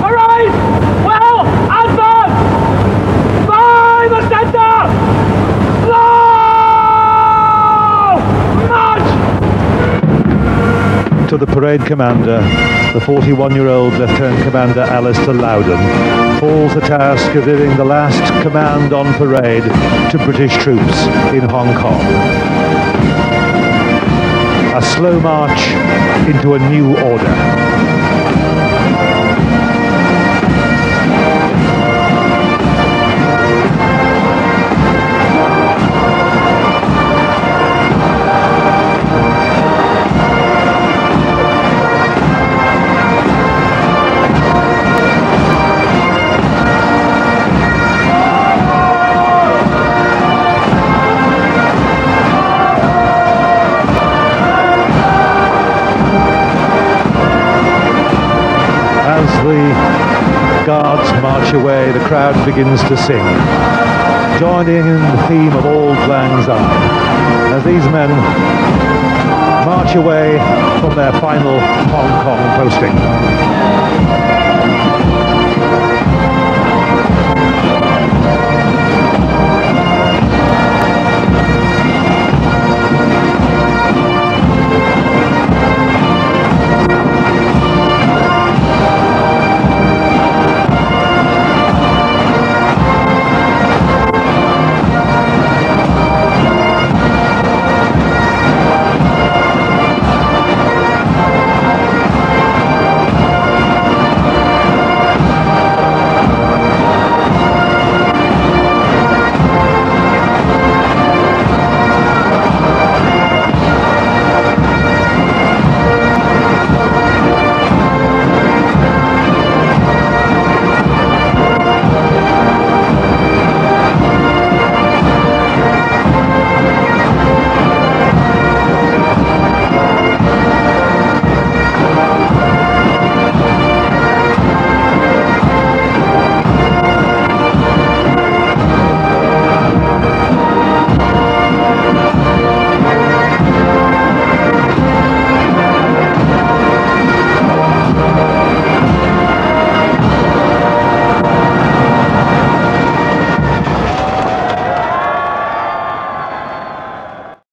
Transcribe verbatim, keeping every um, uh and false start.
Parade will advance by the centre. Slow march. To the parade commander, the forty-one-year-old Lieutenant Commander Alistair Loudon falls the task of giving the last command on parade to British troops in Hong Kong. A slow march into a new order. The guards march away, the crowd begins to sing, joining in the theme of Auld Lang Syne, as these men march away from their final Hong Kong posting.